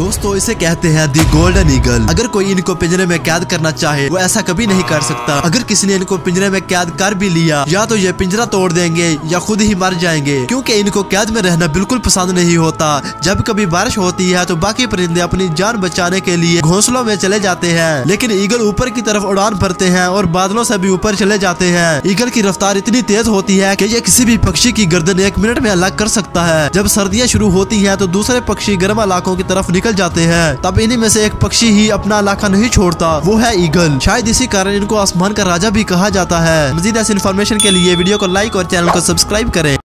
दोस्तों इसे कहते हैं दी गोल्डन ईगल। अगर कोई इनको पिंजरे में कैद करना चाहे वो ऐसा कभी नहीं कर सकता। अगर किसी ने इनको पिंजरे में कैद कर भी लिया या तो ये पिंजरा तोड़ देंगे या खुद ही मर जाएंगे, क्योंकि इनको कैद में रहना बिल्कुल पसंद नहीं होता। जब कभी बारिश होती है तो बाकी परिंदे अपनी जान बचाने के लिए घोंसलों में चले जाते हैं, लेकिन ईगल ऊपर की तरफ उड़ान भरते हैं और बादलों से भी ऊपर चले जाते हैं। ईगल की रफ्तार इतनी तेज होती है कि ये किसी भी पक्षी की गर्दन 1 मिनट में अलग कर सकता है। जब सर्दियां शुरू होती हैं तो दूसरे पक्षी गर्म इलाकों की तरफ निकल जाते हैं, तब इन्हीं में से एक पक्षी ही अपना इलाका नहीं छोड़ता, वो है ईगल। शायद इसी कारण इनको आसमान का राजा भी कहा जाता है। मजीद ऐसी इन्फॉर्मेशन के लिए वीडियो को लाइक और चैनल को सब्सक्राइब करें।